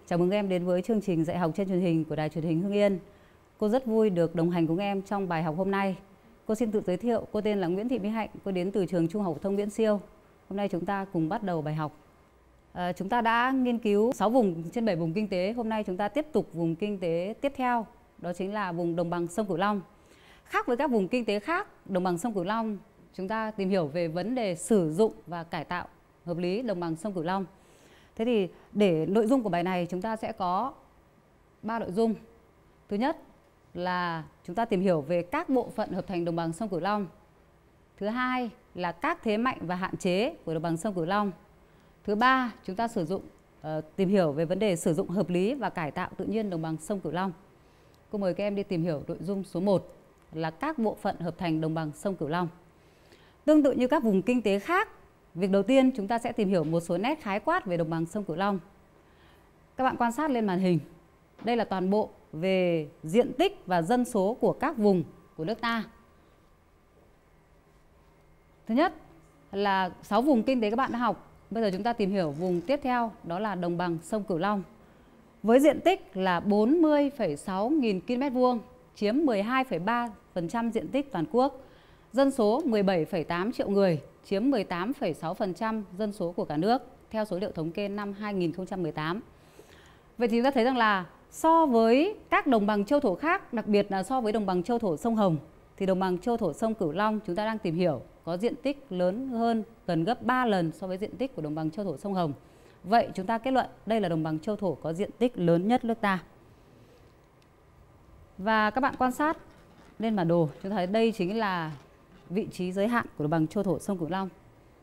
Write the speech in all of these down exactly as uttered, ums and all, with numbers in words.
Chào mừng em đến với chương trình dạy học trên truyền hình của Đài Truyền hình Hưng Yên. Cô rất vui được đồng hành cùng em trong bài học hôm nay. Cô xin tự giới thiệu, cô tên là Nguyễn Thị Mỹ Hạnh, cô đến từ trường Trung học phổ thông Nguyễn Siêu. Hôm nay chúng ta cùng bắt đầu bài học. À, chúng ta đã nghiên cứu sáu vùng trên bảy vùng kinh tế. Hôm nay chúng ta tiếp tục vùng kinh tế tiếp theo, đó chính là vùng đồng bằng sông Cửu Long. Khác với các vùng kinh tế khác, đồng bằng sông Cửu Long, chúng ta tìm hiểu về vấn đề sử dụng và cải tạo hợp lý đồng bằng sông Cửu Long. Thế thì để nội dung của bài này chúng ta sẽ có ba nội dung. Thứ nhất là chúng ta tìm hiểu về các bộ phận hợp thành đồng bằng sông Cửu Long. Thứ hai là các thế mạnh và hạn chế của đồng bằng sông Cửu Long. Thứ ba, chúng ta sử dụng uh, tìm hiểu về vấn đề sử dụng hợp lý và cải tạo tự nhiên đồng bằng sông Cửu Long. Cô mời các em đi tìm hiểu nội dung số một là các bộ phận hợp thành đồng bằng sông Cửu Long. Tương tự như các vùng kinh tế khác, việc đầu tiên chúng ta sẽ tìm hiểu một số nét khái quát về đồng bằng sông Cửu Long. Các bạn quan sát lên màn hình. Đây là toàn bộ về diện tích và dân số của các vùng của nước ta. Thứ nhất là sáu vùng kinh tế các bạn đã học. Bây giờ chúng ta tìm hiểu vùng tiếp theo, đó là đồng bằng sông Cửu Long. Với diện tích là bốn mươi phẩy sáu nghìn ki lô mét vuông, chiếm mười hai phẩy ba phần trăm diện tích toàn quốc. Dân số mười bảy phẩy tám triệu người, chiếm mười tám phẩy sáu phần trăm dân số của cả nước, theo số liệu thống kê năm hai nghìn không trăm mười tám. Vậy thì chúng ta thấy rằng là so với các đồng bằng châu thổ khác, đặc biệt là so với đồng bằng châu thổ sông Hồng, thì đồng bằng châu thổ sông Cửu Long chúng ta đang tìm hiểu có diện tích lớn hơn gần gấp ba lần so với diện tích của đồng bằng châu thổ sông Hồng. Vậy chúng ta kết luận đây là đồng bằng châu thổ có diện tích lớn nhất nước ta. Và các bạn quan sát lên bản đồ, chúng ta thấy đây chính là vị trí giới hạn của đồng bằng châu thổ sông Cửu Long.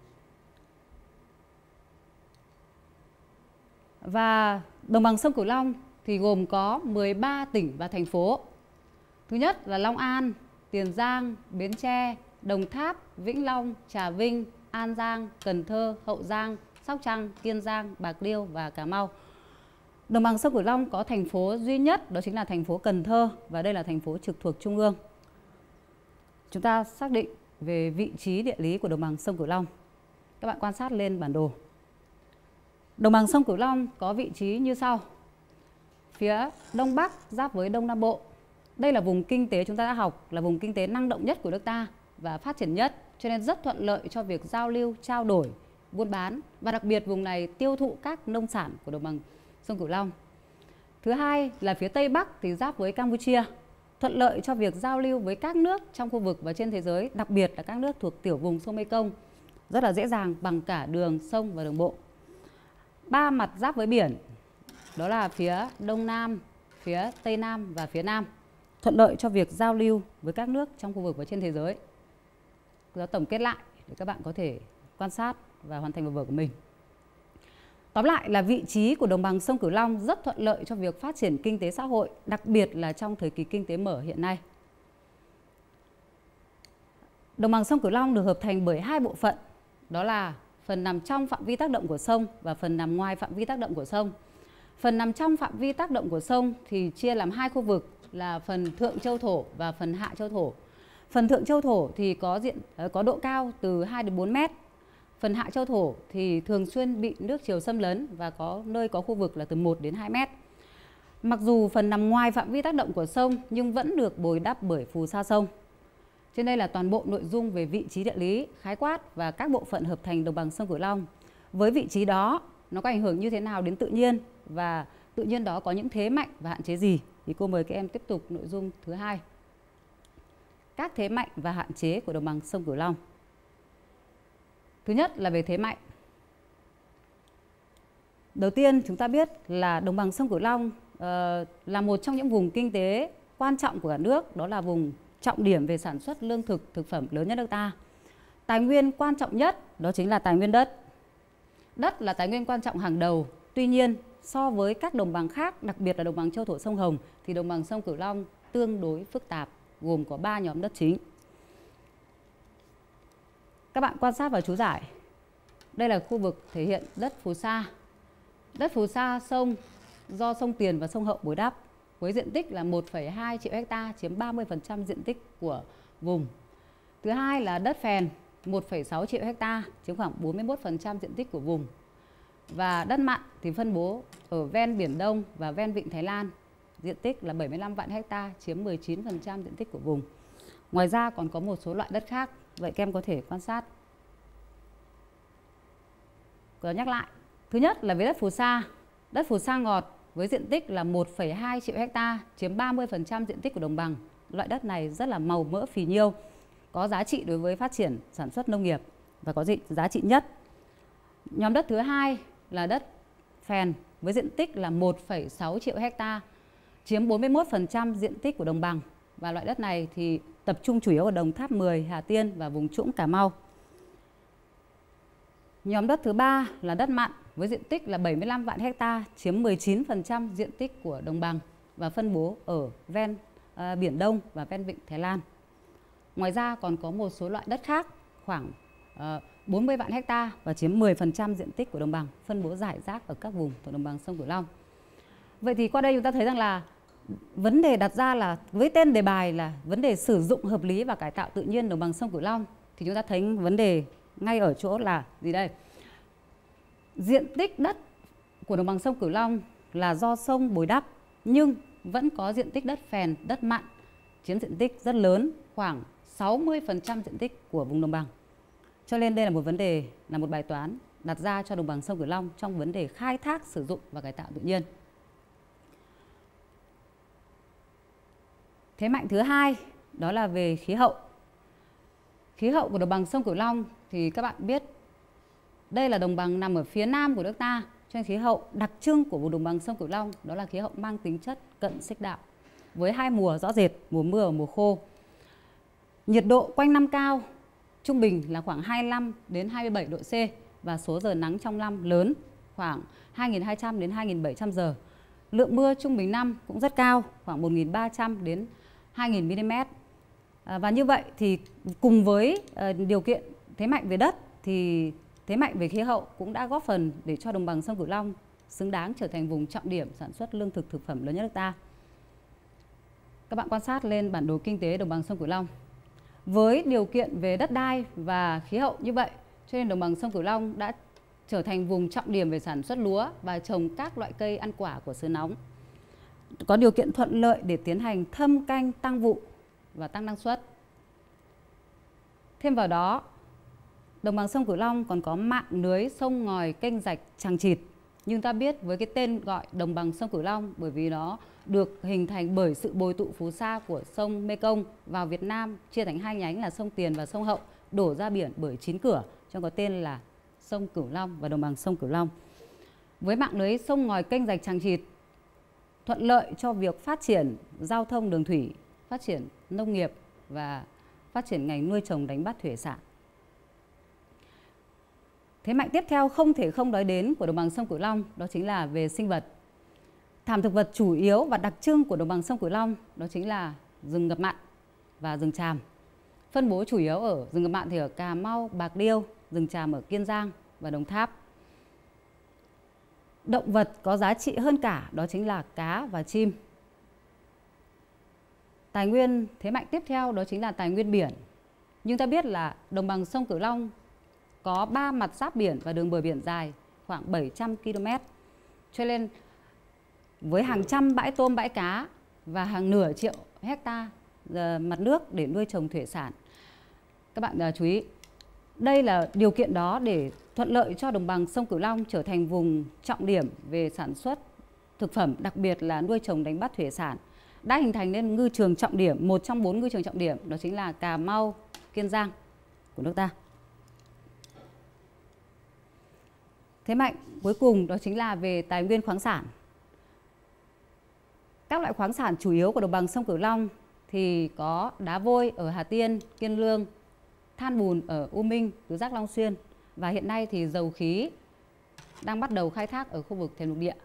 Và đồng bằng sông Cửu Long thì gồm có mười ba tỉnh và thành phố. Thứ nhất là Long An, Tiền Giang, Bến Tre, Đồng Tháp, Vĩnh Long, Trà Vinh, An Giang, Cần Thơ, Hậu Giang, Sóc Trăng, Kiên Giang, Bạc Liêu và Cà Mau. Đồng bằng sông Cửu Long có thành phố duy nhất, đó chính là thành phố Cần Thơ, và đây là thành phố trực thuộc Trung ương. Chúng ta xác định về vị trí địa lý của đồng bằng sông Cửu Long. Các bạn quan sát lên bản đồ. Đồng bằng sông Cửu Long có vị trí như sau. Phía Đông Bắc giáp với Đông Nam Bộ. Đây là vùng kinh tế chúng ta đã học, là vùng kinh tế năng động nhất của nước ta và phát triển nhất, cho nên rất thuận lợi cho việc giao lưu, trao đổi, buôn bán, và đặc biệt vùng này tiêu thụ các nông sản của đồng bằng sông Cửu Long. Thứ hai là phía Tây Bắc thì giáp với Campuchia, thuận lợi cho việc giao lưu với các nước trong khu vực và trên thế giới, đặc biệt là các nước thuộc tiểu vùng sông Mekong, rất là dễ dàng bằng cả đường sông và đường bộ. Ba mặt giáp với biển, đó là phía Đông Nam, phía Tây Nam và phía Nam, thuận lợi cho việc giao lưu với các nước trong khu vực và trên thế giới. Tôi tổng kết lại để các bạn có thể quan sát và hoàn thành bài vở của mình. Tóm lại là vị trí của đồng bằng sông Cửu Long rất thuận lợi cho việc phát triển kinh tế xã hội, đặc biệt là trong thời kỳ kinh tế mở hiện nay. Đồng bằng sông Cửu Long được hợp thành bởi hai bộ phận, đó là phần nằm trong phạm vi tác động của sông và phần nằm ngoài phạm vi tác động của sông. Phần nằm trong phạm vi tác động của sông thì chia làm hai khu vực là phần thượng châu thổ và phần hạ châu thổ. Phần thượng châu thổ thì có diện có độ cao từ hai đến bốn mét. Phần hạ châu thổ thì thường xuyên bị nước triều xâm lấn và có nơi có khu vực là từ một đến hai mét. Mặc dù phần nằm ngoài phạm vi tác động của sông nhưng vẫn được bồi đắp bởi phù sa sông. Trên đây là toàn bộ nội dung về vị trí địa lý, khái quát và các bộ phận hợp thành đồng bằng sông Cửu Long. Với vị trí đó, nó có ảnh hưởng như thế nào đến tự nhiên và tự nhiên đó có những thế mạnh và hạn chế gì? Thì cô mời các em tiếp tục nội dung thứ hai. Các thế mạnh và hạn chế của đồng bằng sông Cửu Long. Thứ nhất là về thế mạnh. Đầu tiên chúng ta biết là đồng bằng sông Cửu Long uh, là một trong những vùng kinh tế quan trọng của cả nước, đó là vùng trọng điểm về sản xuất lương thực, thực phẩm lớn nhất nước ta. Tài nguyên quan trọng nhất đó chính là tài nguyên đất. Đất là tài nguyên quan trọng hàng đầu. Tuy nhiên, so với các đồng bằng khác, đặc biệt là đồng bằng châu thổ sông Hồng, thì đồng bằng sông Cửu Long tương đối phức tạp, gồm có ba nhóm đất chính. Các bạn quan sát vào chú giải. Đây là khu vực thể hiện đất phù sa. Đất phù sa sông do sông Tiền và sông Hậu bồi đắp, với diện tích là một phẩy hai triệu ha, chiếm ba mươi phần trăm diện tích của vùng. Thứ hai là đất phèn, một phẩy sáu triệu ha, chiếm khoảng bốn mươi mốt phần trăm diện tích của vùng. Và đất mặn thì phân bố ở ven Biển Đông và ven Vịnh Thái Lan. Diện tích là bảy mươi lăm vạn hecta, chiếm mười chín phần trăm diện tích của vùng. Ngoài ra còn có một số loại đất khác. Vậy các em có thể quan sát. Có nhắc lại. Thứ nhất là về đất phù sa. Đất phù sa ngọt với diện tích là một phẩy hai triệu hecta, chiếm ba mươi phần trăm diện tích của đồng bằng. Loại đất này rất là màu mỡ phì nhiêu, có giá trị đối với phát triển sản xuất nông nghiệp và có giá trị nhất. Nhóm đất thứ hai là đất phèn với diện tích là một phẩy sáu triệu hecta, chiếm bốn mươi mốt phần trăm diện tích của đồng bằng. Và loại đất này thì tập trung chủ yếu ở Đồng Tháp mười, Hà Tiên và vùng trũng Cà Mau. Nhóm đất thứ ba là đất mặn với diện tích là bảy mươi lăm vạn hecta, chiếm mười chín phần trăm diện tích của đồng bằng và phân bố ở ven uh, Biển Đông và ven Vịnh Thái Lan. Ngoài ra còn có một số loại đất khác khoảng uh, bốn mươi vạn hecta và chiếm mười phần trăm diện tích của đồng bằng, phân bố rải rác ở các vùng thuộc đồng bằng sông Cửu Long. Vậy thì qua đây chúng ta thấy rằng là vấn đề đặt ra là với tên đề bài là vấn đề sử dụng hợp lý và cải tạo tự nhiên đồng bằng sông Cửu Long, thì chúng ta thấy vấn đề ngay ở chỗ là gì đây? Diện tích đất của đồng bằng sông Cửu Long là do sông bồi đắp, nhưng vẫn có diện tích đất phèn, đất mặn chiếm diện tích rất lớn, khoảng sáu mươi phần trăm diện tích của vùng đồng bằng. Cho nên đây là một vấn đề, là một bài toán đặt ra cho đồng bằng sông Cửu Long trong vấn đề khai thác, sử dụng và cải tạo tự nhiên. Thế mạnh thứ hai đó là về khí hậu. Khí hậu của đồng bằng sông Cửu Long thì các bạn biết đây là đồng bằng nằm ở phía nam của nước ta, cho nên khí hậu đặc trưng của vùng đồng bằng sông Cửu Long đó là khí hậu mang tính chất cận xích đạo với hai mùa rõ rệt, mùa mưa và mùa khô. Nhiệt độ quanh năm cao, trung bình là khoảng hai mươi lăm đến hai mươi bảy độ C và số giờ nắng trong năm lớn, khoảng hai nghìn hai trăm đến hai nghìn bảy trăm giờ. Lượng mưa trung bình năm cũng rất cao, khoảng một nghìn ba trăm đến hai nghìn mi-li-mét. À, và như vậy thì cùng với uh, điều kiện thế mạnh về đất thì thế mạnh về khí hậu cũng đã góp phần để cho đồng bằng sông Cửu Long xứng đáng trở thành vùng trọng điểm sản xuất lương thực thực phẩm lớn nhất nước ta. Các bạn quan sát lên bản đồ kinh tế đồng bằng sông Cửu Long. Với điều kiện về đất đai và khí hậu như vậy, cho nên đồng bằng sông Cửu Long đã trở thành vùng trọng điểm về sản xuất lúa và trồng các loại cây ăn quả của xứ nóng. Có điều kiện thuận lợi để tiến hành thâm canh tăng vụ và tăng năng suất. Thêm vào đó, đồng bằng sông Cửu Long còn có mạng lưới sông ngòi kênh rạch chằng chịt. Nhưng ta biết với cái tên gọi đồng bằng sông Cửu Long bởi vì nó được hình thành bởi sự bồi tụ phù sa của sông Mekong vào Việt Nam, chia thành hai nhánh là sông Tiền và sông Hậu, đổ ra biển bởi chín cửa, cho có tên là sông Cửu Long và đồng bằng sông Cửu Long. Với mạng lưới sông ngòi kênh rạch chằng chịt, thuận lợi cho việc phát triển giao thông đường thủy, phát triển nông nghiệp và phát triển ngành nuôi trồng đánh bắt thủy sản. Thế mạnh tiếp theo không thể không nói đến của đồng bằng sông Cửu Long đó chính là về sinh vật. Thảm thực vật chủ yếu và đặc trưng của đồng bằng sông Cửu Long đó chính là rừng ngập mặn và rừng tràm. Phân bố chủ yếu ở rừng ngập mặn thì ở Cà Mau, Bạc Liêu, rừng tràm ở Kiên Giang và Đồng Tháp. Động vật có giá trị hơn cả đó chính là cá và chim. Tài nguyên thế mạnh tiếp theo đó chính là tài nguyên biển. Nhưng ta biết là đồng bằng sông Cửu Long có ba mặt giáp biển và đường bờ biển dài khoảng bảy trăm ki lô mét. Cho nên với hàng trăm bãi tôm, bãi cá và hàng nửa triệu hecta mặt nước để nuôi trồng thủy sản. Các bạn uh, chú ý, đây là điều kiện đó để thuận lợi cho đồng bằng sông Cửu Long trở thành vùng trọng điểm về sản xuất thực phẩm, đặc biệt là nuôi trồng đánh bắt thủy sản. Đã hình thành nên ngư trường trọng điểm, một trong bốn ngư trường trọng điểm đó chính là Cà Mau, Kiên Giang của nước ta. Thế mạnh cuối cùng đó chính là về tài nguyên khoáng sản. Các loại khoáng sản chủ yếu của đồng bằng sông Cửu Long thì có đá vôi ở Hà Tiên, Kiên Lương, than bùn ở U Minh, Tứ Giác Long Xuyên và hiện nay thì dầu khí đang bắt đầu khai thác ở khu vực thềm lục địa.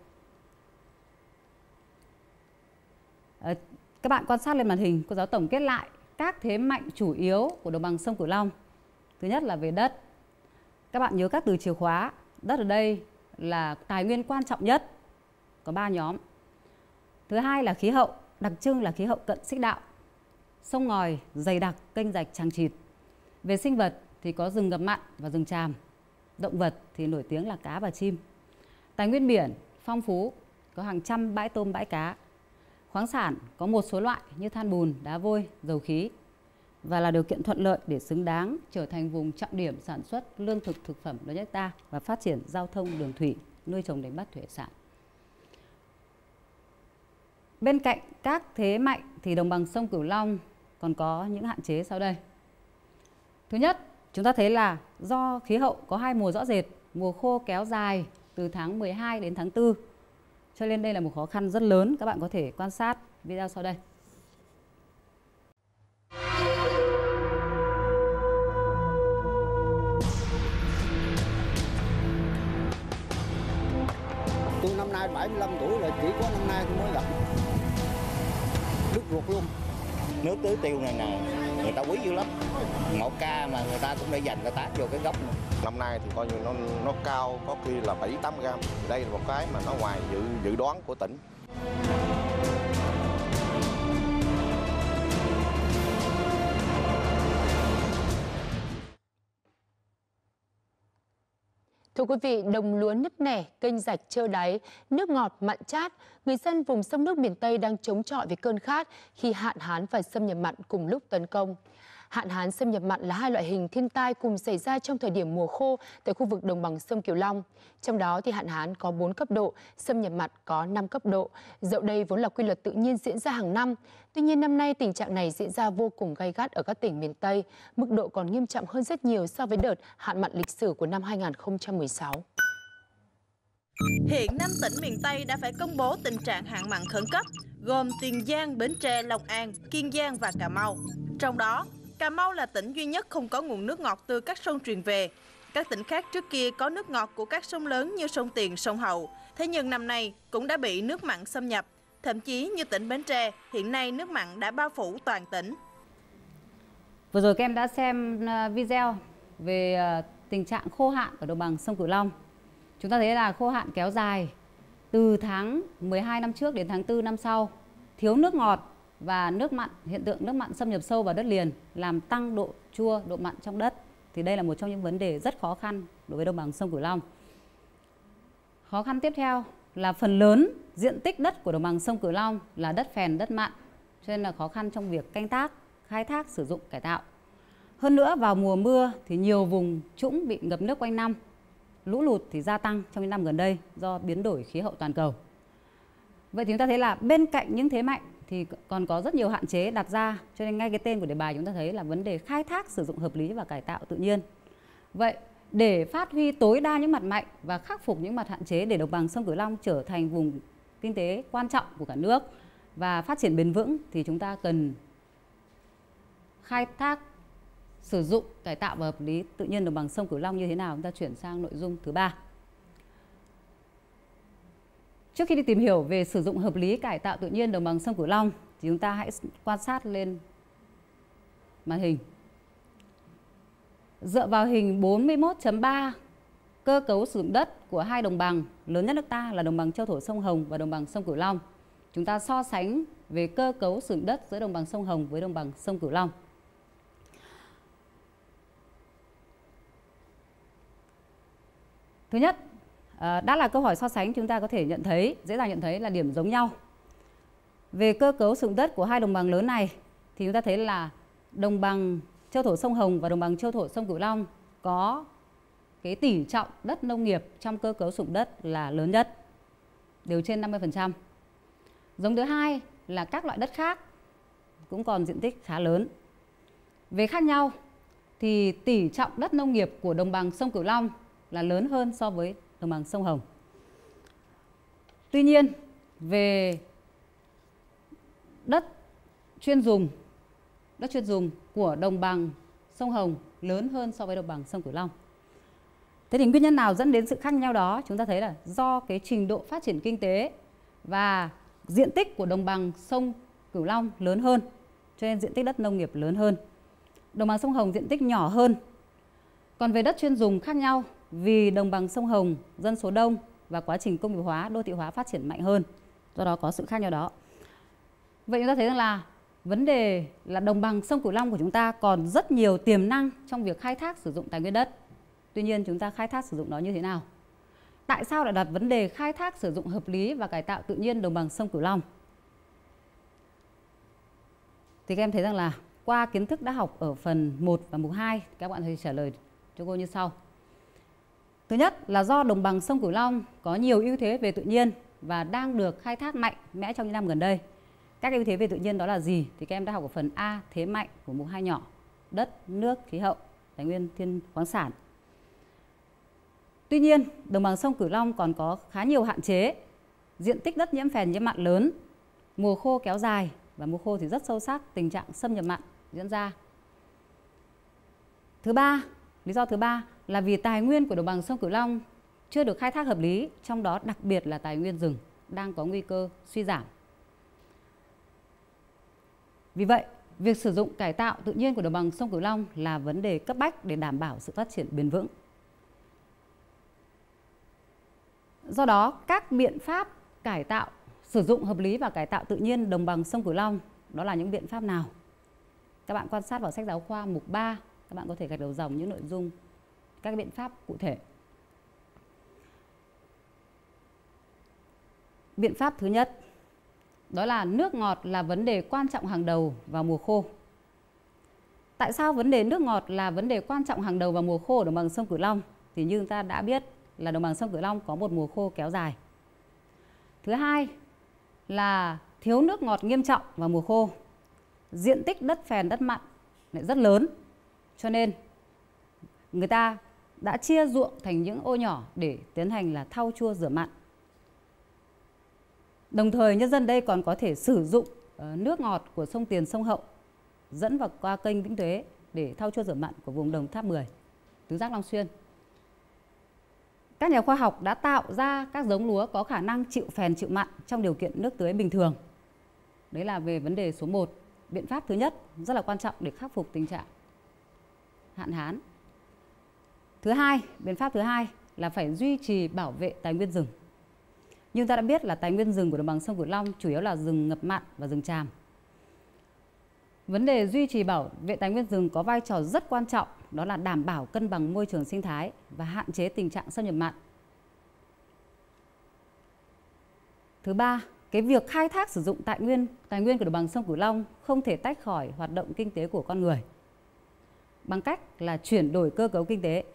À, các bạn quan sát lên màn hình, cô giáo tổng kết lại các thế mạnh chủ yếu của đồng bằng sông Cửu Long. Thứ nhất là về đất. Các bạn nhớ các từ chìa khóa. Đất ở đây là tài nguyên quan trọng nhất, có ba nhóm. Thứ hai là khí hậu, đặc trưng là khí hậu cận xích đạo, sông ngòi dày đặc, kênh rạch chằng chịt. Về sinh vật thì có rừng ngập mặn và rừng tràm. Động vật thì nổi tiếng là cá và chim. Tài nguyên biển phong phú, có hàng trăm bãi tôm bãi cá. Khoáng sản có một số loại như than bùn, đá vôi, dầu khí và là điều kiện thuận lợi để xứng đáng trở thành vùng trọng điểm sản xuất lương thực thực phẩm lớn nhất ta và phát triển giao thông đường thủy, nuôi trồng đánh bắt thủy hải sản. Bên cạnh các thế mạnh thì đồng bằng sông Cửu Long còn có những hạn chế sau đây. Thứ nhất, chúng ta thấy là do khí hậu có hai mùa rõ rệt, mùa khô kéo dài từ tháng mười hai đến tháng tư, cho nên đây là một khó khăn rất lớn. Các bạn có thể quan sát video sau đây. Tôi năm nay bảy mươi lăm tuổi rồi, chỉ có năm nay tôi mới gặp đứt ruột luôn. Nước tưới tiêu này nè, người ta quý dữ lắm. Một ca mà người ta cũng để dành người ta vô cái gốc này. Năm nay thì coi như nó nó cao, có khi là bảy tám gram. Đây là một cái mà nó ngoài dự dự đoán của tỉnh. Thưa quý vị, đồng lúa nứt nẻ, kênh rạch trơ đáy, nước ngọt mặn chát, người dân vùng sông nước miền Tây đang chống chọi với cơn khát khi hạn hán và xâm nhập mặn cùng lúc tấn công. Hạn hán xâm nhập mặn là hai loại hình thiên tai cùng xảy ra trong thời điểm mùa khô tại khu vực đồng bằng sông Cửu Long. Trong đó thì hạn hán có bốn cấp độ, xâm nhập mặn có năm cấp độ. Dẫu đây vốn là quy luật tự nhiên diễn ra hàng năm. Tuy nhiên năm nay tình trạng này diễn ra vô cùng gay gắt ở các tỉnh miền Tây, mức độ còn nghiêm trọng hơn rất nhiều so với đợt hạn mặn lịch sử của năm hai nghìn không trăm mười sáu. Hiện năm tỉnh miền Tây đã phải công bố tình trạng hạn mặn khẩn cấp, gồm Tiền Giang, Bến Tre, Long An, Kiên Giang và Cà Mau. Trong đó, Cà Mau là tỉnh duy nhất không có nguồn nước ngọt từ các sông truyền về. Các tỉnh khác trước kia có nước ngọt của các sông lớn như sông Tiền, sông Hậu. Thế nhưng năm nay cũng đã bị nước mặn xâm nhập. Thậm chí như tỉnh Bến Tre, hiện nay nước mặn đã bao phủ toàn tỉnh. Vừa rồi các em đã xem video về tình trạng khô hạn ở đồng bằng sông Cửu Long. Chúng ta thấy là khô hạn kéo dài từ tháng mười hai năm trước đến tháng tư năm sau, thiếu nước ngọt và nước mặn, hiện tượng nước mặn xâm nhập sâu vào đất liền làm tăng độ chua, độ mặn trong đất. Thì đây là một trong những vấn đề rất khó khăn đối với đồng bằng sông Cửu Long. Khó khăn tiếp theo là phần lớn diện tích đất của đồng bằng sông Cửu Long là đất phèn, đất mặn, cho nên là khó khăn trong việc canh tác, khai thác, sử dụng, cải tạo. Hơn nữa vào mùa mưa thì nhiều vùng trũng bị ngập nước quanh năm. Lũ lụt thì gia tăng trong những năm gần đây do biến đổi khí hậu toàn cầu. Vậy thì chúng ta thấy là bên cạnh những thế mạnh thì còn có rất nhiều hạn chế đặt ra, cho nên ngay cái tên của đề bài chúng ta thấy là vấn đề khai thác, sử dụng hợp lý và cải tạo tự nhiên. Vậy để phát huy tối đa những mặt mạnh và khắc phục những mặt hạn chế để đồng bằng sông Cửu Long trở thành vùng kinh tế quan trọng của cả nước và phát triển bền vững thì chúng ta cần khai thác, sử dụng, cải tạo và hợp lý tự nhiên đồng bằng sông Cửu Long như thế nào. Chúng ta chuyển sang nội dung thứ ba. Trước khi đi tìm hiểu về sử dụng hợp lý cải tạo tự nhiên đồng bằng sông Cửu Long thì chúng ta hãy quan sát lên màn hình. Dựa vào hình bốn mươi mốt chấm ba, cơ cấu sử dụng đất của hai đồng bằng lớn nhất nước ta là đồng bằng Châu Thổ sông Hồng và đồng bằng sông Cửu Long. Chúng ta so sánh về cơ cấu sử dụng đất giữa đồng bằng sông Hồng với đồng bằng sông Cửu Long. Thứ nhất, đã là câu hỏi so sánh, chúng ta có thể nhận thấy, dễ dàng nhận thấy là điểm giống nhau. Về cơ cấu sử dụng đất của hai đồng bằng lớn này thì chúng ta thấy là đồng bằng Châu Thổ sông Hồng và đồng bằng Châu Thổ sông Cửu Long có cái tỷ trọng đất nông nghiệp trong cơ cấu sử dụng đất là lớn nhất, đều trên năm mươi phần trăm. Giống thứ hai là các loại đất khác cũng còn diện tích khá lớn. Về khác nhau thì tỷ trọng đất nông nghiệp của đồng bằng sông Cửu Long là lớn hơn so với đồng bằng sông Hồng. Tuy nhiên, về đất chuyên dùng, đất chuyên dùng của đồng bằng sông Hồng lớn hơn so với đồng bằng sông Cửu Long. Thế thì nguyên nhân nào dẫn đến sự khác nhau đó? Chúng ta thấy là do cái trình độ phát triển kinh tế và diện tích của đồng bằng sông Cửu Long lớn hơn, cho nên diện tích đất nông nghiệp lớn hơn. Đồng bằng sông Hồng diện tích nhỏ hơn. Còn về đất chuyên dùng khác nhau, vì đồng bằng sông Hồng dân số đông và quá trình công nghiệp hóa, đô thị hóa phát triển mạnh hơn, do đó có sự khác nhau đó. Vậy chúng ta thấy rằng là vấn đề là đồng bằng sông Cửu Long của chúng ta còn rất nhiều tiềm năng trong việc khai thác sử dụng tài nguyên đất. Tuy nhiên chúng ta khai thác sử dụng nó như thế nào? Tại sao lại đặt vấn đề khai thác sử dụng hợp lý và cải tạo tự nhiên đồng bằng sông Cửu Long? Thì các em thấy rằng là qua kiến thức đã học ở phần một và mục hai, các bạn hãy trả lời cho cô như sau. Thứ nhất là do đồng bằng sông Cửu Long có nhiều ưu thế về tự nhiên và đang được khai thác mạnh mẽ trong những năm gần đây. Các ưu thế về tự nhiên đó là gì? Thì các em đã học ở phần A, thế mạnh của mục hai nhỏ, đất, nước, khí hậu, tài nguyên thiên khoáng sản. Tuy nhiên, đồng bằng sông Cửu Long còn có khá nhiều hạn chế, diện tích đất nhiễm phèn nhiễm mặn lớn, mùa khô kéo dài và mùa khô thì rất sâu sắc, tình trạng xâm nhập mặn diễn ra. Thứ ba, lý do thứ ba là vì tài nguyên của đồng bằng sông Cửu Long chưa được khai thác hợp lý, trong đó đặc biệt là tài nguyên rừng đang có nguy cơ suy giảm. Vì vậy, việc sử dụng cải tạo tự nhiên của đồng bằng sông Cửu Long là vấn đề cấp bách để đảm bảo sự phát triển bền vững. Do đó, các biện pháp cải tạo, sử dụng hợp lý và cải tạo tự nhiên đồng bằng sông Cửu Long đó là những biện pháp nào? Các bạn quan sát vào sách giáo khoa mục ba, các bạn có thể gạch đầu dòng những nội dung các biện pháp cụ thể. Biện pháp thứ nhất, đó là nước ngọt là vấn đề quan trọng hàng đầu vào mùa khô. Tại sao vấn đề nước ngọt là vấn đề quan trọng hàng đầu vào mùa khô ở đồng bằng sông Cửu Long? Thì như chúng ta đã biết là đồng bằng sông Cửu Long có một mùa khô kéo dài. Thứ hai là thiếu nước ngọt nghiêm trọng vào mùa khô. Diện tích đất phèn, đất mặn lại rất lớn. Cho nên người ta đã chia ruộng thành những ô nhỏ để tiến hành là thau chua rửa mặn. Đồng thời nhân dân đây còn có thể sử dụng nước ngọt của sông Tiền, sông Hậu dẫn vào qua kênh Vĩnh Tuế để thau chua rửa mặn của vùng Đồng Tháp mười, Tứ Giác Long Xuyên. Các nhà khoa học đã tạo ra các giống lúa có khả năng chịu phèn, chịu mặn trong điều kiện nước tưới bình thường. Đấy là về vấn đề số một. Biện pháp thứ nhất rất là quan trọng để khắc phục tình trạng hạn hán. Thứ hai, biện pháp thứ hai là phải duy trì bảo vệ tài nguyên rừng. Nhưng ta đã biết là tài nguyên rừng của đồng bằng sông Cửu Long chủ yếu là rừng ngập mặn và rừng tràm. Vấn đề duy trì bảo vệ tài nguyên rừng có vai trò rất quan trọng, đó là đảm bảo cân bằng môi trường sinh thái và hạn chế tình trạng xâm nhập mặn. Thứ ba, cái việc khai thác sử dụng tài nguyên tài nguyên của đồng bằng sông Cửu Long không thể tách khỏi hoạt động kinh tế của con người bằng cách là chuyển đổi cơ cấu kinh tế.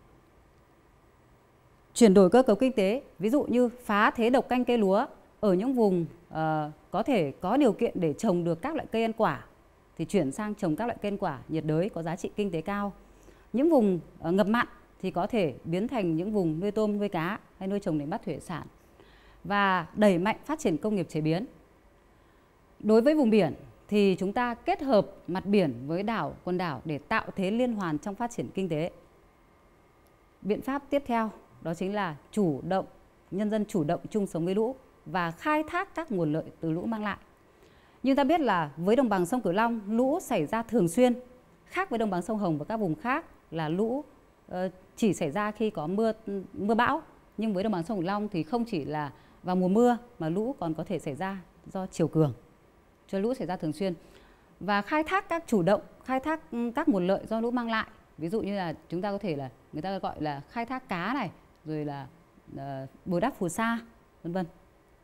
Chuyển đổi cơ cấu kinh tế, ví dụ như phá thế độc canh cây lúa ở những vùng uh, có thể có điều kiện để trồng được các loại cây ăn quả thì chuyển sang trồng các loại cây ăn quả nhiệt đới có giá trị kinh tế cao. Những vùng uh, ngập mặn thì có thể biến thành những vùng nuôi tôm, nuôi cá hay nuôi trồng đánh bắt thủy sản và đẩy mạnh phát triển công nghiệp chế biến. Đối với vùng biển thì chúng ta kết hợp mặt biển với đảo, quần đảo để tạo thế liên hoàn trong phát triển kinh tế. Biện pháp tiếp theo đó chính là chủ động, nhân dân chủ động chung sống với lũ và khai thác các nguồn lợi từ lũ mang lại. Nhưng ta biết là với đồng bằng sông Cửu Long, lũ xảy ra thường xuyên, khác với đồng bằng sông Hồng và các vùng khác là lũ uh, chỉ xảy ra khi có mưa mưa bão. Nhưng với đồng bằng sông Cửu Long thì không chỉ là vào mùa mưa mà lũ còn có thể xảy ra do chiều cường, cho lũ xảy ra thường xuyên. Và khai thác các chủ động, khai thác các nguồn lợi do lũ mang lại. Ví dụ như là chúng ta có thể là, người ta gọi là khai thác cá này, rồi là uh, bồi đắp phù sa, vân vân.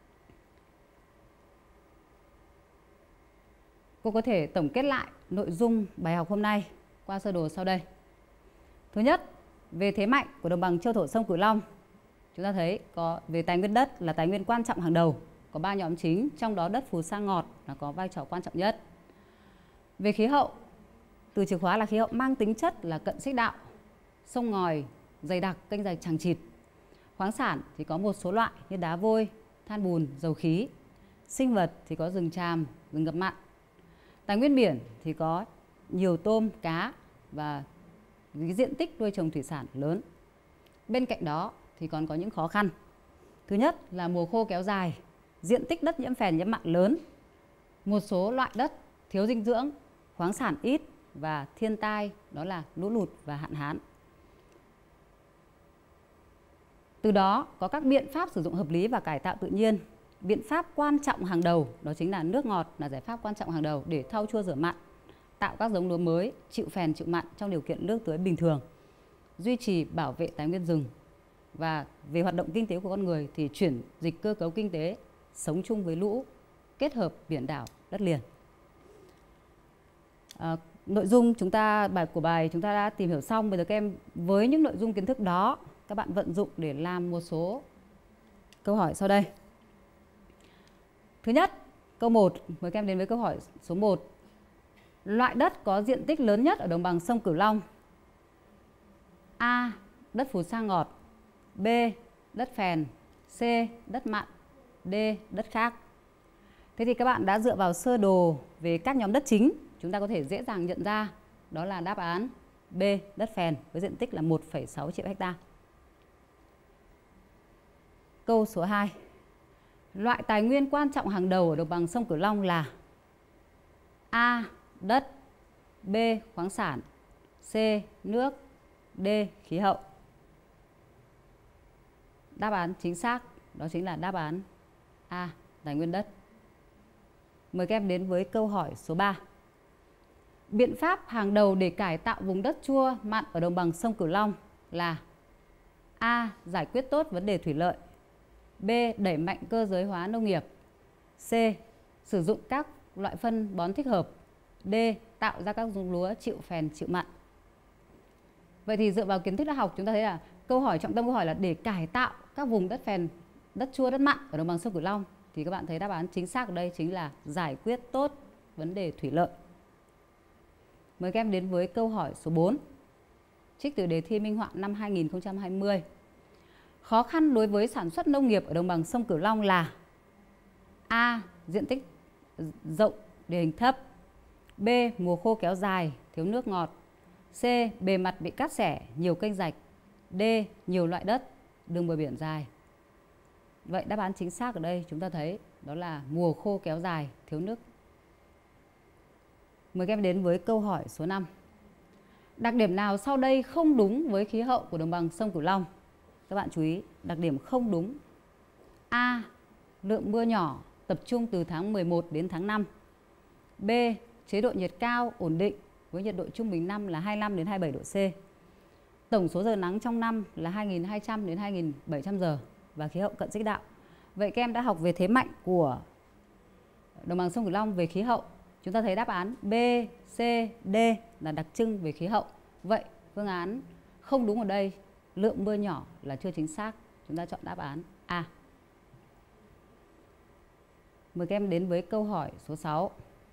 Cô có thể tổng kết lại nội dung bài học hôm nay qua sơ đồ sau đây. Thứ nhất, về thế mạnh của đồng bằng châu thổ sông Cửu Long, chúng ta thấy có về tài nguyên đất là tài nguyên quan trọng hàng đầu, có ba nhóm chính, trong đó đất phù sa ngọt là có vai trò quan trọng nhất. Về khí hậu, từ chìa khóa là khí hậu mang tính chất là cận xích đạo, sông ngòi dày đặc, kênh rạch chằng chịt. Khoáng sản thì có một số loại như đá vôi, than bùn, dầu khí. Sinh vật thì có rừng tràm, rừng ngập mặn. Tài nguyên biển thì có nhiều tôm, cá và diện tích nuôi trồng thủy sản lớn. Bên cạnh đó thì còn có những khó khăn. Thứ nhất là mùa khô kéo dài, diện tích đất nhiễm phèn nhiễm mặn lớn, một số loại đất thiếu dinh dưỡng, khoáng sản ít và thiên tai đó là lũ lụt và hạn hán. Từ đó có các biện pháp sử dụng hợp lý và cải tạo tự nhiên. Biện pháp quan trọng hàng đầu đó chính là nước ngọt là giải pháp quan trọng hàng đầu để thau chua rửa mặn, tạo các giống lúa mới chịu phèn chịu mặn trong điều kiện nước tưới bình thường, duy trì bảo vệ tài nguyên rừng và về hoạt động kinh tế của con người thì chuyển dịch cơ cấu kinh tế, sống chung với lũ, kết hợp biển đảo, đất liền. À, nội dung chúng ta bài của bài chúng ta đã tìm hiểu xong. Bây giờ các em với những nội dung kiến thức đó, các bạn vận dụng để làm một số câu hỏi sau đây. Thứ nhất, câu một, mời các em đến với câu hỏi số một. Loại đất có diện tích lớn nhất ở đồng bằng sông Cửu Long? A. Đất phù sa ngọt. B. Đất phèn. C. Đất mặn. D. Đất khác. Thế thì các bạn đã dựa vào sơ đồ về các nhóm đất chính, chúng ta có thể dễ dàng nhận ra đó là đáp án B. Đất phèn với diện tích là một phẩy sáu triệu ha. Câu số hai. Loại tài nguyên quan trọng hàng đầu ở đồng bằng sông Cửu Long là A. Đất. B. Khoáng sản. C. Nước. D. Khí hậu. Đáp án chính xác đó chính là đáp án A. Tài nguyên đất. Mời các em đến với câu hỏi số ba. Biện pháp hàng đầu để cải tạo vùng đất chua mặn ở đồng bằng sông Cửu Long là A. Giải quyết tốt vấn đề thủy lợi. B. Đẩy mạnh cơ giới hóa nông nghiệp. C. Sử dụng các loại phân bón thích hợp. D. Tạo ra các giống lúa chịu phèn chịu mặn. Vậy thì dựa vào kiến thức đã học, chúng ta thấy là câu hỏi trọng tâm câu hỏi là để cải tạo các vùng đất phèn, đất chua, đất mặn ở đồng bằng sông Cửu Long, thì các bạn thấy đáp án chính xác ở đây chính là giải quyết tốt vấn đề thủy lợi. Mời các em đến với câu hỏi số bốn. Trích từ đề thi minh họa năm hai nghìn không trăm hai mươi. Khó khăn đối với sản xuất nông nghiệp ở đồng bằng sông Cửu Long là A. Diện tích rộng, địa hình thấp. B. Mùa khô kéo dài, thiếu nước ngọt. C. Bề mặt bị cắt xẻ, nhiều kênh rạch. D. Nhiều loại đất, đường bờ biển dài. Vậy đáp án chính xác ở đây chúng ta thấy đó là mùa khô kéo dài, thiếu nước. Mời các em đến với câu hỏi số năm. Đặc điểm nào sau đây không đúng với khí hậu của đồng bằng sông Cửu Long? Các bạn chú ý, đặc điểm không đúng. A. Lượng mưa nhỏ, tập trung từ tháng mười một đến tháng năm. B. Chế độ nhiệt cao, ổn định với nhiệt độ trung bình năm là hai mươi lăm đến hai mươi bảy độ C. Tổng số giờ nắng trong năm là hai nghìn hai trăm đến hai nghìn bảy trăm giờ và khí hậu cận xích đạo. Vậy các em đã học về thế mạnh của đồng bằng sông Cửu Long về khí hậu. Chúng ta thấy đáp án B, C, D là đặc trưng về khí hậu. Vậy phương án không đúng ở đây, lượng mưa nhỏ là chưa chính xác. Chúng ta chọn đáp án A. Mời các em đến với câu hỏi số sáu.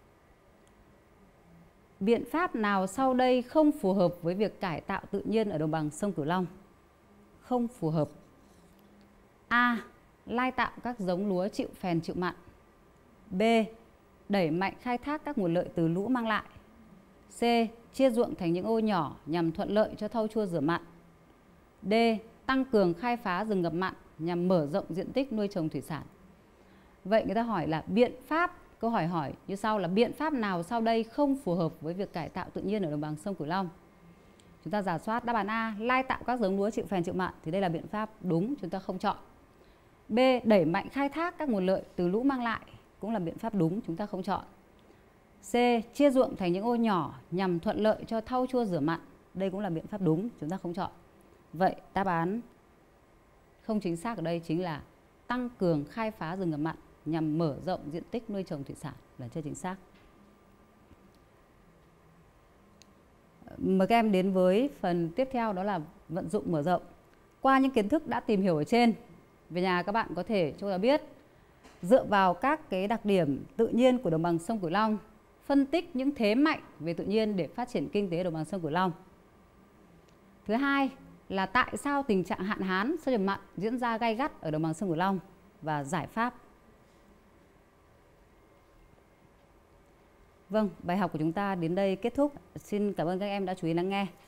Biện pháp nào sau đây không phù hợp với việc cải tạo tự nhiên ở đồng bằng sông Cửu Long? Không phù hợp. A. Lai tạo các giống lúa chịu phèn chịu mặn. B. Đẩy mạnh khai thác các nguồn lợi từ lũ mang lại. C. Chia ruộng thành những ô nhỏ nhằm thuận lợi cho thau chua rửa mặn. D. Tăng cường khai phá rừng ngập mặn nhằm mở rộng diện tích nuôi trồng thủy sản. Vậy người ta hỏi là biện pháp, câu hỏi hỏi như sau là biện pháp nào sau đây không phù hợp với việc cải tạo tự nhiên ở đồng bằng sông Cửu Long? Chúng ta rà soát đáp án A, lai tạo các giống lúa chịu phèn chịu mặn thì đây là biện pháp đúng, chúng ta không chọn. B. Đẩy mạnh khai thác các nguồn lợi từ lũ mang lại cũng là biện pháp đúng, chúng ta không chọn. C. Chia ruộng thành những ô nhỏ nhằm thuận lợi cho thau chua rửa mặn, đây cũng là biện pháp đúng, chúng ta không chọn. Vậy đáp án không chính xác ở đây chính là tăng cường khai phá rừng ngập mặn nhằm mở rộng diện tích nuôi trồng thủy sản là chưa chính xác. Mời các em đến với phần tiếp theo, đó là vận dụng mở rộng. Qua những kiến thức đã tìm hiểu ở trên, về nhà các bạn có thể cho ta biết dựa vào các cái đặc điểm tự nhiên của đồng bằng sông Cửu Long, phân tích những thế mạnh về tự nhiên để phát triển kinh tế đồng bằng sông Cửu Long. Thứ hai là tại sao tình trạng hạn hán, xâm nhập mặn diễn ra gay gắt ở đồng bằng sông Cửu Long và giải pháp. Vâng, bài học của chúng ta đến đây kết thúc. Xin cảm ơn các em đã chú ý lắng nghe.